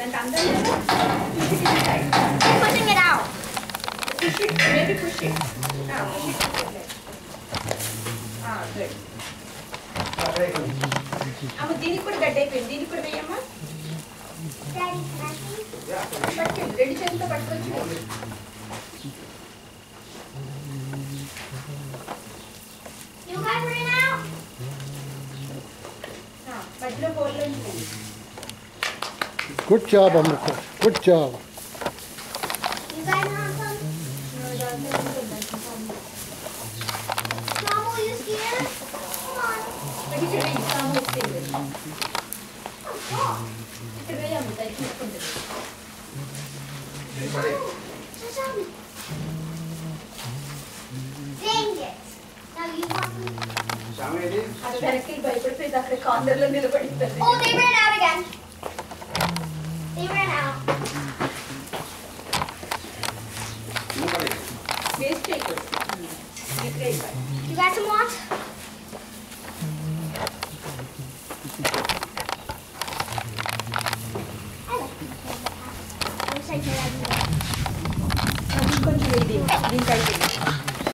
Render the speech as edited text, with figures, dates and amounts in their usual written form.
Then push it inside. I'm pushing it out. Push it. Maybe push it. Push it. Good. అమ్మ దీనికి కూడా గడ్డ అయిపోయింది. దీనికి కూడా వేయమ్మా. పట్టుకెళ్ళి రెండు చేతులతో పట్టుకొచ్చి మధ్యలో బోల్లో Good job, Amrita. Good job. You guys want some? Mom, are you scared? Come on. ఇక్కడ వేయి. సాము వస్తుంది. Oh, ఇక్కడ వేయమ్మ దాన్ని తీసుకుంటుంది. dang it. Now you want me? అది వెనక్కి భయపడిపోయింది అక్కడ కార్నర్లో నిలబడింది. Oh, they ran out again. They ran out. Waste చేయకూడదు. You got some more? I like this one. I wish I could have more. కొంచెం వేడి దీనికి అయిపోయింది.